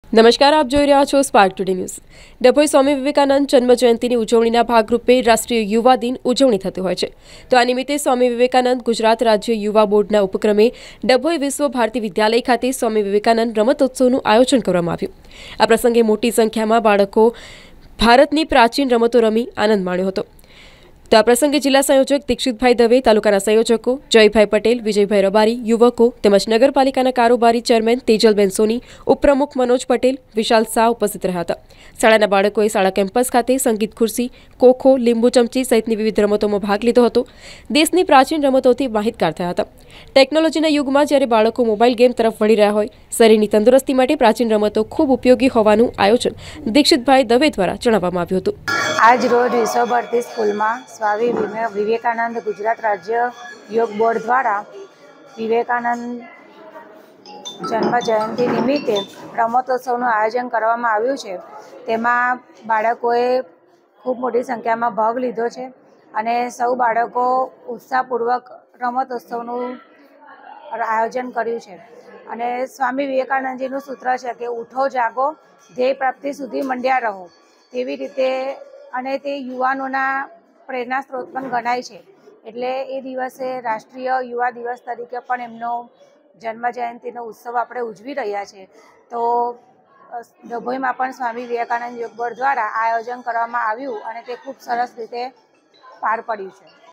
નમસ્કાર, આપ જોઈ રહ્યા છો Spark Today News. Dabhoi Swami Vivekananda જન્મ જયંતિની ઉજવણીના ભાગરૂપે રાષ્ટ્રીય યુવા દિન ઉજવણી થતી હોય છે। તો આ નિમિત્તે સ્વામી વિવેકાનંદ ગુજરાત રાજ્ય યુવા બોર્ડના ઉપક્રમે ડભોઈ વિશ્વ ભારતી વિદ્યાલય ખાતે સ્વામી વિવેકાનંદ રમતોત્સવનું આયોજન કરવામાં આવ્યું। આ પ્રસંગે મોટી સંખ્યામાં બાળકો ભારતની પ્રાચીન રમતો રમી આનંદ માણ્યો હતો। તો આ પ્રસંગે જિલ્લા સંયોજક દીક્ષિતભાઈ દવે, તાલુકાના સંયોજકો જયભાઈ પટેલ, વિજયભાઈ રબારી, યુવકો તેમજ નગરપાલિકાના કારોબારી ચેરમેન તેજલબેન સોની, ઉપપ્રમુખ મનોજ પટેલ, વિશાલ શાહ ઉપસ્થિત રહ્યા હતા। શાળાના બાળકોએ શાળા કેમ્પસ ખાતે સંગીત ખુરશી, ખોખો, લીંબુ ચમચી સહિતની વિવિધ રમતોમાં ભાગ લીધો હતો। દેશની પ્રાચીન રમતોથી માહિતગાર થયા હતા। ટેકનોલોજીના યુગમાં જ્યારે બાળકો મોબાઈલ ગેમ તરફ વળી રહ્યા હોય, શરીરની તંદુરસ્તી માટે પ્રાચીન રમતો ખૂબ ઉપયોગી હોવાનું આયોજન દીક્ષિતભાઈ દવે દ્વારા જણાવવામાં આવ્યું હતું। આજ રોજ વિશ્વ ભારતી સ્કૂલમાં સ્વામી વિવેકાનંદ ગુજરાત રાજ્ય યોગ બોર્ડ દ્વારા વિવેકાનંદ જન્મ જયંતિ નિમિત્તે રમતોત્સવનું આયોજન કરવામાં આવ્યું છે। તેમાં બાળકોએ ખૂબ મોટી સંખ્યામાં ભાગ લીધો છે અને સૌ બાળકો ઉત્સાહપૂર્વક રમતોત્સવનું આયોજન કર્યું છે। અને સ્વામી વિવેકાનંદજીનું સૂત્ર છે કે ઉઠો જાગો, ધ્યેય પ્રાપ્તિ સુધી મંડ્યા રહો। તેવી રીતે અને તે યુવાનોના પ્રેરણા સ્ત્રોત પણ ગણાય છે। એટલે એ દિવસે રાષ્ટ્રીય યુવા દિવસ તરીકે પણ એમનો જન્મ જયંતિનો ઉત્સવ આપણે ઉજવી રહ્યા છીએ। તો ડભોઈમાં પણ સ્વામી વિવેકાનંદ યોગ બોર્ડ દ્વારા આયોજન કરવામાં આવ્યું અને તે ખૂબ સરસ રીતે પાર પડ્યું છે।